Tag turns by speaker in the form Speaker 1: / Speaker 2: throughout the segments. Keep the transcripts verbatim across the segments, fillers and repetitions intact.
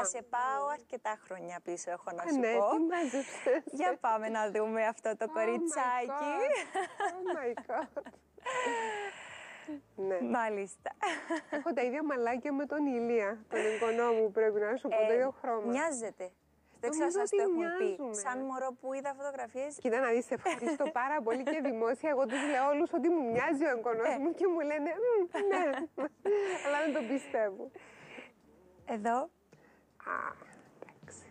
Speaker 1: Θα σε πάω αρκετά χρόνια πίσω, έχω να σου
Speaker 2: ναι,
Speaker 1: πω.
Speaker 2: τι μάζεψες.
Speaker 1: Για πάμε να δούμε αυτό το
Speaker 2: Oh
Speaker 1: κοριτσάκι.
Speaker 2: Oh my God. Ναι.
Speaker 1: Μάλιστα.
Speaker 2: Έχω τα ίδια μαλάκια με τον Ηλία, τον εγγονό μου, πρέπει να σου πω,
Speaker 1: Ε,
Speaker 2: το ίδιο χρώμα.
Speaker 1: Μοιάζεται. Δεν ξέρω αν
Speaker 2: Νομίζω
Speaker 1: σας το
Speaker 2: ότι
Speaker 1: έχουν
Speaker 2: μοιάζουμε.
Speaker 1: πει. Σαν μωρό που είδα φωτογραφίες.
Speaker 2: Κοίτα να δεις, ευχαριστώ πάρα πολύ και δημόσια. Εγώ τους λέω όλους ότι μου μοιάζει ο εγγονός
Speaker 1: Ε.
Speaker 2: μου και μου λένε «Μμ, ναι, αλλά δεν το πιστεύω».
Speaker 1: Εδώ.
Speaker 2: Α, εντάξει.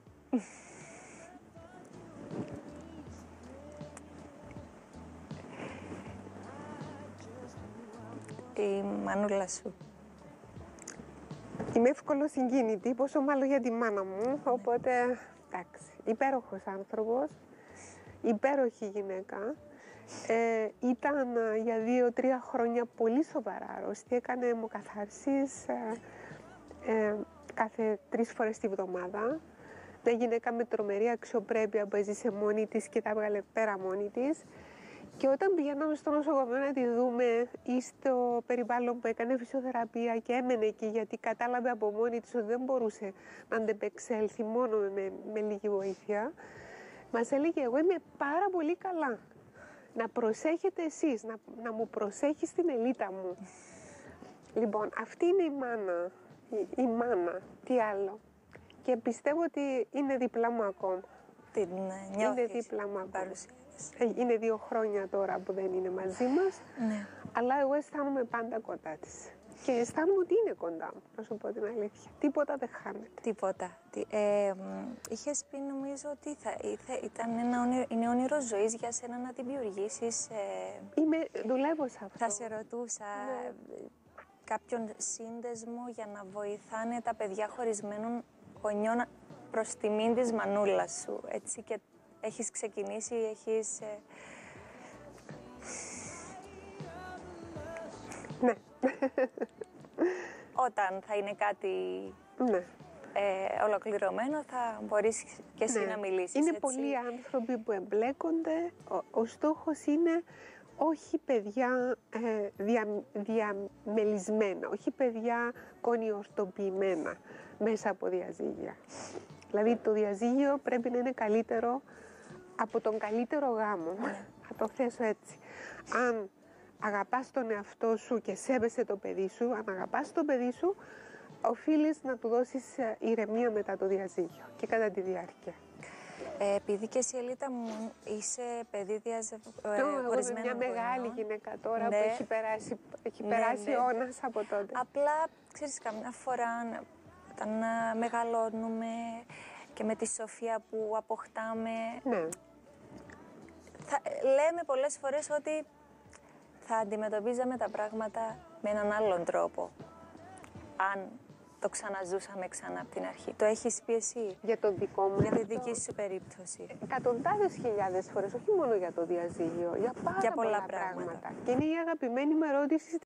Speaker 1: Η μανούλα σου.
Speaker 2: Είμαι εύκολο συγκίνητη, πόσο μάλλον για τη μάνα μου, οπότε εντάξει. Υπέροχος άνθρωπος, υπέροχη γυναίκα. Ε, ήταν ε, για δύο-τρία χρόνια πολύ σοβαρά αρρώστια, έκανε αιμοκαθάρσεις ε, ε, κάθε τρεις φορές τη βδομάδα. Μια γυναίκα με τρομερή αξιοπρέπεια που έζησε μόνη της και τα έβγαλε πέρα μόνη της. Και όταν πηγαίναμε στο νοσοκομείο να τη δούμε ή στο περιβάλλον που έκανε φυσιοθεραπεία και έμενε εκεί γιατί κατάλαβε από μόνη της ότι δεν μπορούσε να αντεπεξέλθει μόνο με, με λίγη βοήθεια, μας έλεγε εγώ είμαι πάρα πολύ καλά. Να προσέχετε εσείς, να, να μου προσέχεις την Ελίτα μου. Λοιπόν, αυτή είναι η μάνα, η, η μάνα, τι άλλο. Και πιστεύω ότι είναι δίπλα μου ακόμα.
Speaker 1: Την νιώθεις.
Speaker 2: Είναι δίπλα μου ακόμα.
Speaker 1: Παρουσία.
Speaker 2: Είναι δύο χρόνια τώρα που δεν είναι μαζί μας,
Speaker 1: Ναι.
Speaker 2: αλλά εγώ αισθάνομαι πάντα κοντά της. Και αισθάνομαι ότι είναι κοντά μου, να σου πω την αλήθεια. Τίποτα δεν χάνεται.
Speaker 1: Τίποτα. Τι, ε, είχες πει νομίζω ότι θα, ήθε, ήταν ένα όνειρο, είναι όνειρο ζωής για σένα να την δημιουργήσεις. Ε,
Speaker 2: Είμαι, δουλεύω σε αυτό.
Speaker 1: θα σε ρωτούσα
Speaker 2: Ναι.
Speaker 1: κάποιον σύνδεσμο για να βοηθάνε τα παιδιά χωρισμένων γονιών προς τιμήν της μανούλας σου. Έτσι, και έχεις ξεκινήσει, έχεις... Ε...
Speaker 2: Ναι.
Speaker 1: Όταν θα είναι κάτι
Speaker 2: Ναι.
Speaker 1: ε, ολοκληρωμένο θα μπορείς και εσύ
Speaker 2: Ναι.
Speaker 1: να μιλήσεις.
Speaker 2: Είναι
Speaker 1: έτσι.
Speaker 2: πολλοί άνθρωποι που εμπλέκονται. Ο, ο στόχος είναι όχι παιδιά ε, δια, διαμελισμένα, όχι παιδιά κονιορτοποιημένα μέσα από διαζύγια. Δηλαδή το διαζύγιο πρέπει να είναι καλύτερο από τον καλύτερο γάμο. Θα το θέσω έτσι. Αν αγαπάς τον εαυτό σου και σέβεσαι το παιδί σου, αν αγαπάς το παιδί σου, οφείλεις να του δώσεις ηρεμία μετά το διαζύγιο και κατά τη διάρκεια.
Speaker 1: Ε, επειδή και εσύ, Ελίτα μου, είσαι παιδί διαζευ- ε,
Speaker 2: Εγώ είμαι
Speaker 1: χωρισμένων
Speaker 2: μια μεγάλη
Speaker 1: γονιών.
Speaker 2: γυναίκα τώρα
Speaker 1: Ναι.
Speaker 2: που έχει περάσει, έχει
Speaker 1: Ναι,
Speaker 2: περάσει
Speaker 1: ναι.
Speaker 2: αιώνας από τότε.
Speaker 1: Απλά, ξέρεις, καμιά φορά όταν α, μεγαλώνουμε και με τη σοφία που αποκτάμε,
Speaker 2: Ναι.
Speaker 1: θα, λέμε πολλές φορές ότι θα αντιμετωπίζαμε τα πράγματα με έναν άλλον τρόπο. Αν το ξαναζούσαμε ξανά από την αρχή. Το έχεις πει εσύ
Speaker 2: Για το δικό μου.
Speaker 1: για τη
Speaker 2: αυτό.
Speaker 1: δική σου περίπτωση.
Speaker 2: Εκατοντάδες χιλιάδες φορές, όχι μόνο για το διαζύγιο, για πάρα
Speaker 1: Για πολλά
Speaker 2: πολλά,
Speaker 1: πράγματα.
Speaker 2: πράγματα. Και είναι η αγαπημένη μου ερώτηση